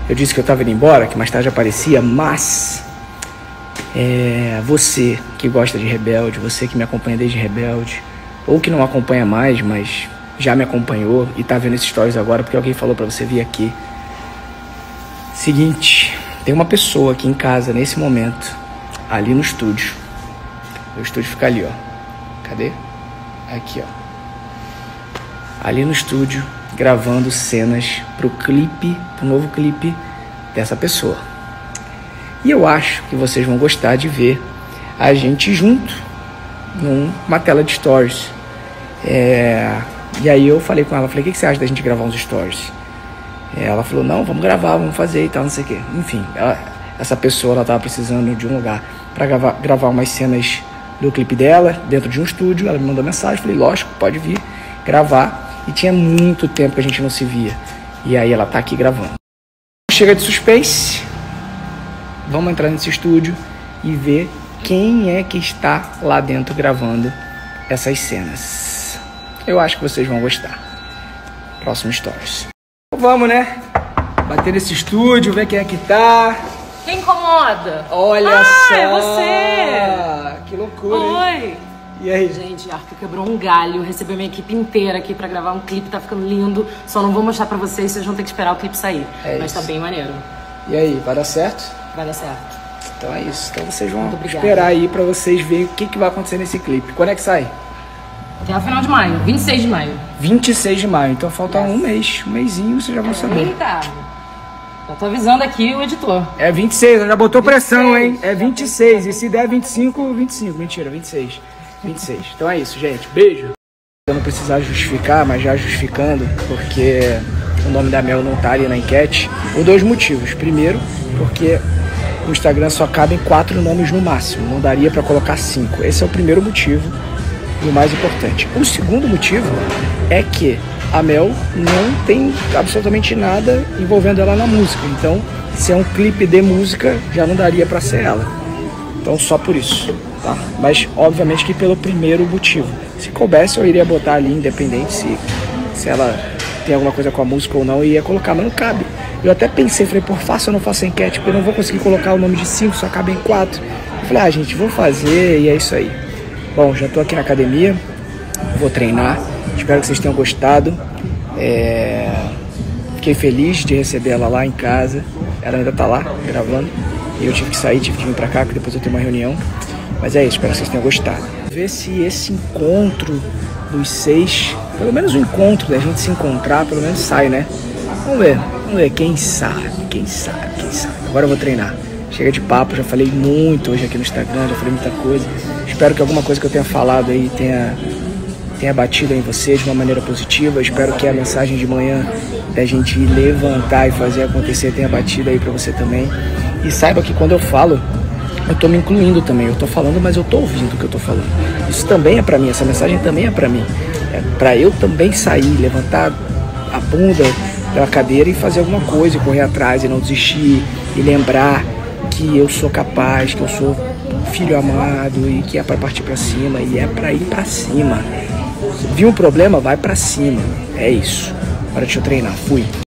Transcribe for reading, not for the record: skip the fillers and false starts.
Eu disse que eu tava indo embora, que mais tarde aparecia, mas você que gosta de Rebelde, você que me acompanha desde Rebelde, ou que não acompanha mais, mas já me acompanhou e tá vendo esses stories agora porque alguém falou pra você vir aqui. Seguinte, tem uma pessoa aqui em casa nesse momento, ali no estúdio. O estúdio fica ali, ó. Cadê? Aqui, ó. Ali no estúdio, gravando cenas pro novo clipe dessa pessoa. E eu acho que vocês vão gostar de ver a gente junto numa tela de stories. E aí eu falei com ela, falei, o que você acha da gente gravar uns stories? Ela falou, não, vamos gravar, vamos fazer e tal, não sei o quê. Enfim, essa pessoa, ela tava precisando de um lugar pra gravar umas cenas do clipe dela, dentro de um estúdio. Ela me mandou mensagem, falei, lógico, pode vir gravar. E tinha muito tempo que a gente não se via. E aí ela tá aqui gravando. Chega de suspense. Vamos entrar nesse estúdio e ver quem é que está lá dentro gravando essas cenas. Eu acho que vocês vão gostar. Próximo stories. Vamos, né? Bater nesse estúdio, ver quem é que tá. Quem incomoda? Olha só! É você! Que loucura, Oi! Hein? E aí? Gente, Arthur quebrou um galho, recebeu minha equipe inteira aqui pra gravar um clipe, tá ficando lindo. Só não vou mostrar pra vocês vão ter que esperar o clipe sair. Mas tá bem maneiro. E aí, vai dar certo? Vai dar certo. Então é isso. Então vocês vão esperar aí pra vocês verem o que vai acontecer nesse clipe. Quando é que sai? Até o final de maio, 26 de maio. 26 de maio, então falta um mês. Um mêsinho, vocês já vão saber. Eita! Eu tô avisando aqui o editor. É 26, já botou 26, pressão, hein? É 26, e se der 25, 25. Mentira, 26. 26. Então é isso, gente. Beijo. Eu não precisar justificar, mas já justificando, porque o nome da Mel não tá ali na enquete, por dois motivos. Primeiro, porque o Instagram só cabe em 4 nomes no máximo, não daria pra colocar 5. Esse é o primeiro motivo e o mais importante. O segundo motivo é que a Mel não tem absolutamente nada envolvendo ela na música. Então, se é um clipe de música, já não daria pra ser ela. Então, só por isso. Tá? Mas obviamente que pelo primeiro motivo. Se coubesse eu iria botar ali, independente se ela tem alguma coisa com a música ou não, e ia colocar, mas não cabe. Eu até pensei, falei, por faço ou não faço enquete, porque eu não vou conseguir colocar o nome de 5, só cabe em 4. Eu falei, gente, vou fazer e é isso aí. Bom, já tô aqui na academia, vou treinar, espero que vocês tenham gostado. Fiquei feliz de receber ela lá em casa, ela ainda tá lá gravando, e eu tive que sair, tive que vir pra cá, porque depois eu tenho uma reunião. Mas é isso, espero que vocês tenham gostado. Ver se esse encontro dos 6, pelo menos o encontro da gente se encontrar, pelo menos sai, né? Vamos ver, quem sabe. Agora eu vou treinar. Chega de papo, já falei muito hoje aqui no Instagram, já falei muita coisa. Espero que alguma coisa que eu tenha falado aí tenha batido em você de uma maneira positiva. Espero que a mensagem de manhã da gente levantar e fazer acontecer tenha batido aí pra você também. E saiba que quando eu falo, eu tô me incluindo também, eu tô falando, mas eu tô ouvindo o que eu tô falando. Isso também é pra mim, essa mensagem também é pra mim. É pra eu também sair, levantar a bunda da cadeira e fazer alguma coisa, e correr atrás, e não desistir, e lembrar que eu sou capaz, que eu sou filho amado, e que é pra partir pra cima, e é pra ir pra cima. Viu um problema? Vai pra cima. É isso. Agora deixa eu treinar. Fui.